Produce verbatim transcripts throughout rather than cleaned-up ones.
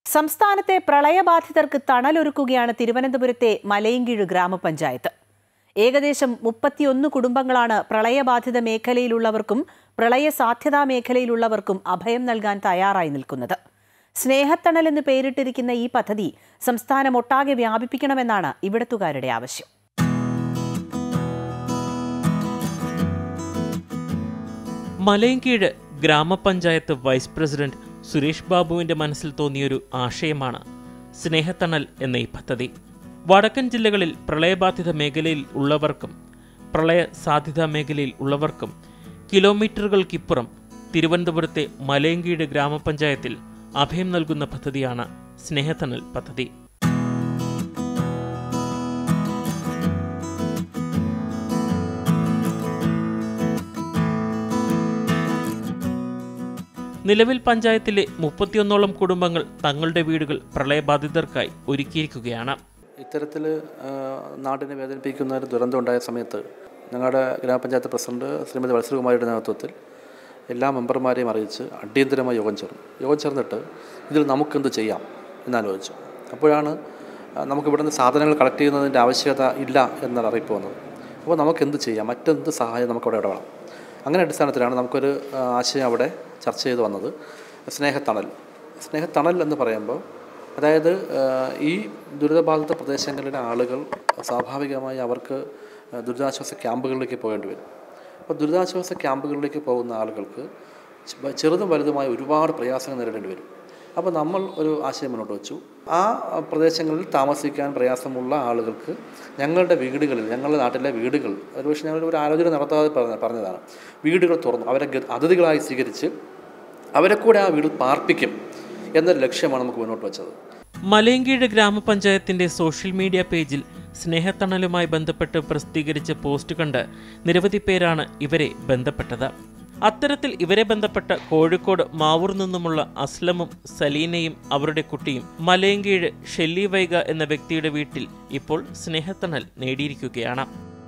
സംസ്ഥാനത്തെ പ്രളയബാധിതർക്ക് തണലൊരുക്കുകയാണ് തിരുവനന്തപുരത്തെ മലയൻകീഴ് ഗ്രാമപഞ്ചായത്ത്. ഏകദേശം മുപ്പത്തിയൊന്ന് കുടുംബങ്ങളാണ് പ്രളയബാധിത മേഖലയിലുള്ളവർക്കും പ്രളയ സാധ്യതാ മേഖലയിലുള്ളവർക്കും അഭയം നൽകാൻ തയ്യാറായി നിൽക്കുന്നത്. സ്നേഹത്തണൽ എന്ന് പേരിട്ടിരിക്കുന്ന ഈ പദ്ധതി സംസ്ഥാനമൊട്ടാകെ വ്യാപിപ്പിക്കണമെന്നാണ് ഇവിടത്തുകാരുടെ ആവശ്യം. മലയൻകീഴ് ഗ്രാമപഞ്ചായത്ത് വൈസ് പ്രസിഡന്റ് സുരേഷ് ബാബുവിന്റെ മനസ്സിൽ തോന്നിയൊരു ആശയമാണ് സ്നേഹത്തണൽ എന്ന ഈ പദ്ധതി. വടക്കൻ ജില്ലകളിൽ പ്രളയബാധിത മേഖലയിൽ ഉള്ളവർക്കും പ്രളയ സാധ്യതാ മേഖലയിൽ ഉള്ളവർക്കും കിലോമീറ്ററുകൾക്കിപ്പുറം തിരുവനന്തപുരത്തെ മലയൻകീഴ് ഗ്രാമപഞ്ചായത്തിൽ അഭയം നൽകുന്ന പദ്ധതിയാണ് സ്നേഹത്തണൽ പദ്ധതി. നിലവിൽ പഞ്ചായത്തിലെ മുപ്പത്തിയൊന്നോളം കുടുംബങ്ങൾ തങ്ങളുടെ വീടുകൾ പ്രളയബാധിതർക്കായി ഒരുക്കിയിരിക്കുകയാണ്. ഇത്തരത്തിൽ നാടിനെ വേദനിപ്പിക്കുന്ന ഒരു ദുരന്തം ഉണ്ടായ സമയത്ത് ഞങ്ങളുടെ ഗ്രാമപഞ്ചായത്ത് പ്രസിഡന്റ് ശ്രീമതി വത്സരകുമാരിയുടെ നേതൃത്വത്തിൽ എല്ലാ മെമ്പർമാരെയും അറിയിച്ച് അടിയന്തരമായി യോഗം ചേർന്നു. യോഗം ചേർന്നിട്ട് ഇതിൽ നമുക്കെന്ത് ചെയ്യാം എന്നാലോചിച്ചു. അപ്പോഴാണ് നമുക്ക് ഇവിടുന്ന് സാധനങ്ങൾ കളക്ട് ചെയ്യുന്നതിൻ്റെ ആവശ്യകത ഇല്ല എന്നൊരു അറിയിപ്പ് വന്നത്. അപ്പോൾ നമുക്കെന്ത് ചെയ്യാം, മറ്റെന്ത് സഹായം നമുക്കവിടെ ഇടപെടാം. അങ്ങനെ അടിസ്ഥാനത്തിലാണ് നമുക്കൊരു ആശയം അവിടെ ചർച്ച ചെയ്ത് വന്നത്. സ്നേഹത്തണൽ സ്നേഹത്തണൽ എന്ന് പറയുമ്പോൾ അതായത് ഈ ദുരിതബാധിത പ്രദേശങ്ങളിലെ ആളുകൾ സ്വാഭാവികമായി അവർക്ക് ദുരിതാശ്വാസ ക്യാമ്പുകളിലേക്ക് പോകേണ്ടി വരും. അപ്പോൾ ദുരിതാശ്വാസ ക്യാമ്പുകളിലേക്ക് പോകുന്ന ആളുകൾക്ക് ചെറുതും വലുതുമായ ഒരുപാട് പ്രയാസങ്ങൾ നേരിടേണ്ടി വരും. അപ്പോൾ നമ്മൾ ഒരു ആശയം മുന്നോട്ട് വെച്ചു. ആ പ്രദേശങ്ങളിൽ താമസിക്കാൻ പ്രയാസമുള്ള ആളുകൾക്ക് ഞങ്ങളുടെ വീടുകളിൽ, ഞങ്ങളുടെ നാട്ടിലെ വീടുകൾ, ഒരുപക്ഷെ ഞങ്ങൾ ഒരു ആലോചന നടത്താതെ പറഞ്ഞതാണ്, വീടുകൾ തുറന്നു അവരെ അതിഥികളായി സ്വീകരിച്ച് അവരെ കൂടെ ആ വീട്ടിൽ പാർപ്പിക്കും എന്നൊരു ലക്ഷ്യമാണ് നമുക്ക് മുന്നോട്ട് വെച്ചത്. മലയൻകീഴ് ഗ്രാമപഞ്ചായത്തിന്റെ സോഷ്യൽ മീഡിയ പേജിൽ സ്നേഹത്തണലുമായി ബന്ധപ്പെട്ട് പ്രസിദ്ധീകരിച്ച പോസ്റ്റ് കണ്ട് നിരവധി പേരാണ് ഇവരെ ബന്ധപ്പെട്ടത്. അത്തരത്തിൽ ഇവരെ ബന്ധപ്പെട്ട കോഴിക്കോട് മാവൂർ നിന്നുമുള്ള അസ്ലമും സലീനയും അവരുടെ കുട്ടിയും മലയൻകീഴ് ഷെല്ലി വൈഗ എന്ന വ്യക്തിയുടെ വീട്ടിൽ ഇപ്പോൾ സ്നേഹത്തണൽ നേടിയിരിക്കുകയാണ്.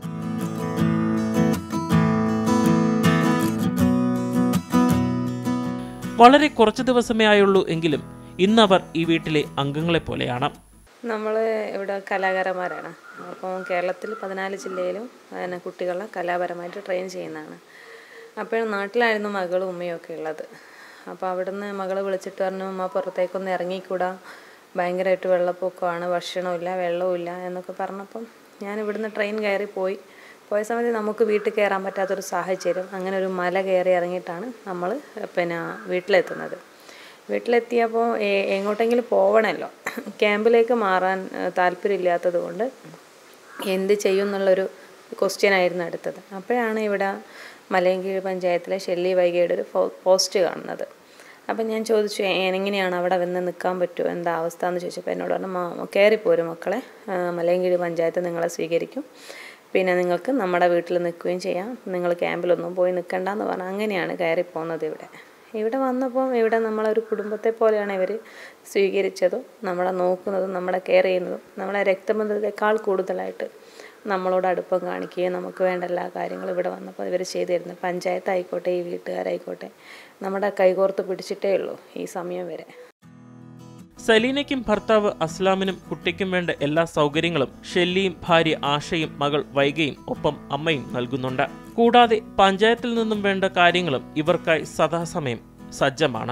വളരെ കുറച്ച് ദിവസമേ ആയുള്ളൂ എങ്കിലും ഇന്നവർ ഈ വീട്ടിലെ അംഗങ്ങളെ പോലെയാണ്. നമ്മൾ ഇവിടെ കലാകാരന്മാരാണ്. അപ്പോൾ കേരളത്തിൽ പതിനാല് ജില്ലയിലും പിന്നെ കുട്ടികളെ കലാപരമായിട്ട് ട്രെയിൻ ചെയ്യുന്നതാണ്. അപ്പോൾ നാട്ടിലായിരുന്നു മകളും ഉമ്മയും ഒക്കെ ഉള്ളത്. അപ്പോൾ അവിടുന്ന് മകൾ വിളിച്ചിട്ട് പറഞ്ഞു, ഉമ്മ പുറത്തേക്കൊന്ന് ഇറങ്ങിക്കൂടാ, ഭയങ്കരമായിട്ട് വെള്ളപ്പൊക്കമാണ്, ഭക്ഷണമില്ല വെള്ളമില്ല എന്നൊക്കെ പറഞ്ഞപ്പം ഞാൻ ഇവിടുന്ന് ട്രെയിൻ കയറി പോയി പോയ സമയത്ത് നമുക്ക് വീട്ടിൽ കയറാൻ പറ്റാത്തൊരു സാഹചര്യം. അങ്ങനെ ഒരു മല കയറി ഇറങ്ങിയിട്ടാണ് നമ്മൾ പിന്നെ വീട്ടിലെത്തുന്നത്. വീട്ടിലെത്തിയപ്പോൾ എങ്ങോട്ടെങ്കിലും പോകണമല്ലോ, ക്യാമ്പിലേക്ക് മാറാൻ താല്പര്യമില്ലാത്തത് കൊണ്ട് എന്ത് ചെയ്യും എന്നുള്ളൊരു ക്വസ്റ്റ്യൻ ആയിരുന്നു അടുത്തത്. അപ്പോഴാണ് ഇവിടെ മലയൻകീഴ് പഞ്ചായത്തിലെ ഷെല്ലി വൈഗയുടെ ഒരു പോസ്റ്റ് കാണുന്നത്. അപ്പം ഞാൻ ചോദിച്ചു, എങ്ങനെയാണ് അവിടെ വന്ന് നിൽക്കാൻ പറ്റുമോ, എന്താ അവസ്ഥ എന്ന് ചോദിച്ചപ്പോൾ എന്നോട് പറഞ്ഞു, കയറിപ്പോരും മക്കളെ, മലയൻകീഴ് പഞ്ചായത്ത് നിങ്ങളെ സ്വീകരിക്കും, പിന്നെ നിങ്ങൾക്ക് നമ്മുടെ വീട്ടിൽ നിൽക്കുകയും ചെയ്യാം, നിങ്ങൾ ക്യാമ്പിലൊന്നും പോയി നിൽക്കണ്ടെന്ന് പറഞ്ഞു. അങ്ങനെയാണ് കയറിപ്പോകുന്നത്. ഇവിടെ ഇവിടെ വന്നപ്പോൾ ഇവിടെ നമ്മളൊരു കുടുംബത്തെ പോലെയാണ് ഇവർ സ്വീകരിച്ചതും നമ്മളെ നോക്കുന്നതും നമ്മളെ കെയർ ചെയ്യുന്നതും. നമ്മളെ രക്തബന്ധത്തെക്കാൾ കൂടുതലായിട്ട് നമ്മളോട് അടുപ്പം കാണിക്കുകയും നമുക്ക് വേണ്ട എല്ലാ കാര്യങ്ങളും ഇവിടെ വന്നപ്പോൾ ഇവർ ചെയ്തു തരുന്നു. പഞ്ചായത്തായിക്കോട്ടെ ഈ വീട്ടുകാരായിക്കോട്ടെ നമ്മുടെ കൈകോർത്ത് പിടിച്ചിട്ടേ ഉള്ളൂ ഈ സമയം വരെ. സലീനയ്ക്കും ഭർത്താവ് അസ്ലാമിനും കുട്ടിക്കും വേണ്ട എല്ലാ സൗകര്യങ്ങളും ഷെല്ലിയും ഭാര്യ ആഷയും മകൾ വൈഗയും ഒപ്പം അമ്മയും നൽകുന്നുണ്ട്. കൂടാതെ പഞ്ചായത്തിൽ നിന്നും വേണ്ട കാര്യങ്ങളും ഇവർക്കായി സദാസമയം സജ്ജമാണ്.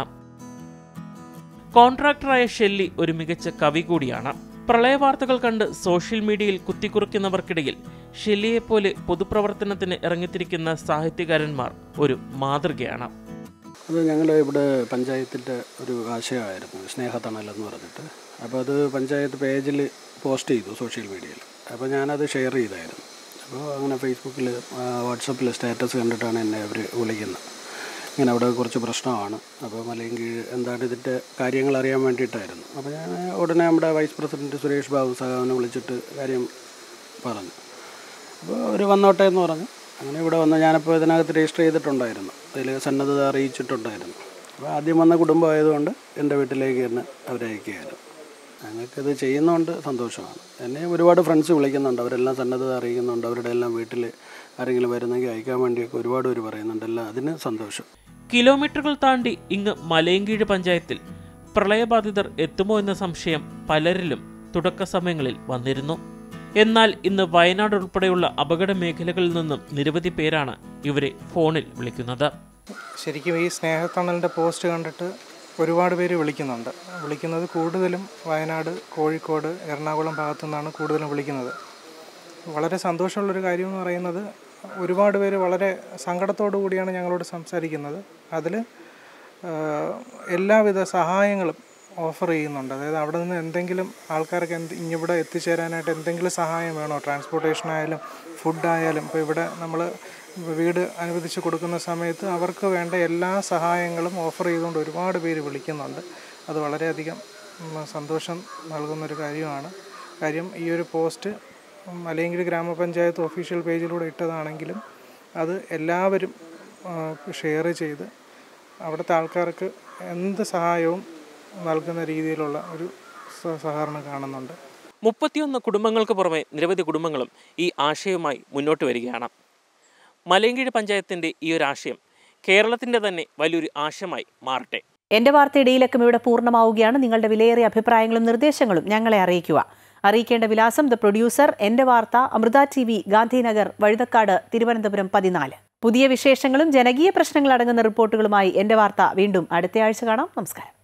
കോൺട്രാക്ടറായ ഷെല്ലി ഒരു മികച്ച കവി കൂടിയാണ്. പ്രളയവാർത്തകൾ കണ്ട് സോഷ്യൽ മീഡിയയിൽ കുത്തിക്കുറിക്കുന്നവർക്കിടയിൽ ഷെല്ലിയെപ്പോലെ പൊതുപ്രവർത്തനത്തിന് ഇറങ്ങിത്തിരിക്കുന്ന സാഹിത്യകാരന്മാർ ഒരു മാതൃകയാണ്. അത് ഞങ്ങൾ ഇവിടെ പഞ്ചായത്തിൻ്റെ ഒരു ആശയമായിരുന്നു സ്നേഹത്തണൽ എന്ന് പറഞ്ഞിട്ട്. അപ്പോൾ അത് പഞ്ചായത്ത് പേജിൽ പോസ്റ്റ് ചെയ്തു സോഷ്യൽ മീഡിയയിൽ. അപ്പോൾ ഞാനത് ഷെയർ ചെയ്തായിരുന്നു. അപ്പോൾ അങ്ങനെ ഫേസ്ബുക്കിൽ വാട്സപ്പിൽ സ്റ്റാറ്റസ് കണ്ടിട്ടാണ് എന്നെ അവർ വിളിക്കുന്നത്. ഇങ്ങനെ അവിടെ കുറച്ച് പ്രശ്നമാണ്, അപ്പോൾ മലയൻകീഴ് എന്താണ് ഇതിൻ്റെ കാര്യങ്ങൾ അറിയാൻ വേണ്ടിയിട്ടായിരുന്നു. അപ്പോൾ ഞാൻ ഉടനെ നമ്മുടെ വൈസ് പ്രസിഡൻറ്റ് സുരേഷ് ബാബു സാഹബിനെ വിളിച്ചിട്ട് കാര്യം പറഞ്ഞു. അപ്പോൾ അവർ വന്നോട്ടെ എന്ന് പറഞ്ഞു. അങ്ങനെ ഇവിടെ വന്ന് ഞാനിപ്പോൾ ഇതിനകത്ത് രജിസ്റ്റർ ചെയ്തിട്ടുണ്ടായിരുന്നു, അതിൽ സന്നദ്ധത അറിയിച്ചിട്ടുണ്ടായിരുന്നു. അപ്പോൾ ആദ്യം വന്ന കുടുംബമായതുകൊണ്ട് എൻ്റെ വീട്ടിലേക്ക് തന്നെ അവരെ അയക്കുകയായിരുന്നു. ഞങ്ങൾക്കിത് ചെയ്യുന്നതുകൊണ്ട് സന്തോഷമാണ്. എന്നെ ഒരുപാട് ഫ്രണ്ട്സ് വിളിക്കുന്നുണ്ട്, അവരെല്ലാം സന്നദ്ധത അറിയിക്കുന്നുണ്ട്, അവരുടെ എല്ലാം വീട്ടിൽ ആരെങ്കിലും വരുന്നെങ്കിൽ അയക്കാൻ വേണ്ടിയൊക്കെ ഒരുപാട് പേര് പറയുന്നുണ്ട്. എല്ലാം അതിന് സന്തോഷം. കിലോമീറ്ററുകൾ താണ്ടി ഇങ്ങ് മലയൻകീഴ് പഞ്ചായത്തിൽ പ്രളയബാധിതർ എത്തുമോ എന്ന സംശയം പലരിലും തുടക്ക സമയങ്ങളിൽ വന്നിരുന്നു. എന്നാൽ ഇന്ന് വയനാട് ഉൾപ്പെടെയുള്ള അപകട മേഖലകളിൽ നിന്നും നിരവധി പേരാണ് ഇവരെ ഫോണിൽ വിളിക്കുന്നത്. ശരിക്കും ഈ സ്നേഹത്തണലിൻ്റെ പോസ്റ്റ് കണ്ടിട്ട് ഒരുപാട് പേര് വിളിക്കുന്നുണ്ട്. വിളിക്കുന്നത് കൂടുതലും വയനാട്, കോഴിക്കോട്, എറണാകുളം ഭാഗത്തു നിന്നാണ് കൂടുതലും വിളിക്കുന്നത്. വളരെ സന്തോഷമുള്ളൊരു കാര്യം എന്ന് പറയുന്നത് ഒരുപാട് പേര് വളരെ സങ്കടത്തോടു കൂടിയാണ് ഞങ്ങളോട് സംസാരിക്കുന്നത്. അതിൽ എല്ലാവിധ സഹായങ്ങളും ഓഫർ ചെയ്യുന്നുണ്ട്. അതായത് അവിടെ നിന്ന് എന്തെങ്കിലും ആൾക്കാർക്ക് എന്ത് ഇങ്ങിവിടെ എത്തിച്ചേരാനായിട്ട് എന്തെങ്കിലും സഹായം വേണോ, ട്രാൻസ്പോർട്ടേഷനായാലും ഫുഡായാലും, ഇപ്പോൾ ഇവിടെ നമ്മൾ വീട് അനുവദിച്ച് കൊടുക്കുന്ന സമയത്ത് അവർക്ക് വേണ്ട എല്ലാ സഹായങ്ങളും ഓഫർ ചെയ്തുകൊണ്ട് ഒരുപാട് പേര് വിളിക്കുന്നുണ്ട്. അത് വളരെയധികം സന്തോഷം നൽകുന്നൊരു കാര്യമാണ്. കാര്യം ഈ ഒരു പോസ്റ്റ് മലയങ്കിഴ് ഗ്രാമപഞ്ചായത്ത് ഒഫീഷ്യൽ പേജിലൂടെ ഇട്ടതാണെങ്കിലും അത് എല്ലാവരും ഷെയർ ചെയ്ത് അവിടുത്തെ ആൾക്കാർക്ക് എന്ത് സഹായവും നൽകുന്ന രീതിയിലുള്ള ഒരു സഹകരണം കാണുന്നുണ്ട്. മുപ്പത്തിയൊന്ന് കുടുംബങ്ങൾക്ക് പുറമെ നിരവധി കുടുംബങ്ങളും ഈ ആശയവുമായി മുന്നോട്ട് വരികയാണ്. മലയങ്കിഴ് പഞ്ചായത്തിൻ്റെ ഈ ഒരു ആശയം കേരളത്തിൻ്റെ തന്നെ വലിയൊരു ആശയമായി മാറട്ടെ. എൻ്റെ വാർത്തയുടെ ഈ ലക്കം ഇവിടെ പൂർണ്ണമാവുകയാണ്. നിങ്ങളുടെ വിലയേറിയ അഭിപ്രായങ്ങളും നിർദ്ദേശങ്ങളും ഞങ്ങളെ അറിയിക്കുക. അറിയിക്കേണ്ട വിലാസം: ദ പ്രൊഡ്യൂസർ, എൻ്റെ വാർത്ത, അമൃത ടി വി, ഗാന്ധിനഗർ, വഴുതക്കാട്, തിരുവനന്തപുരം പതിനാല്. പുതിയ വിശേഷങ്ങളും ജനകീയ പ്രശ്നങ്ങൾ അടങ്ങുന്ന റിപ്പോർട്ടുകളുമായി എൻ്റെ വാർത്ത വീണ്ടും അടുത്തയാഴ്ച കാണാം. നമസ്കാരം.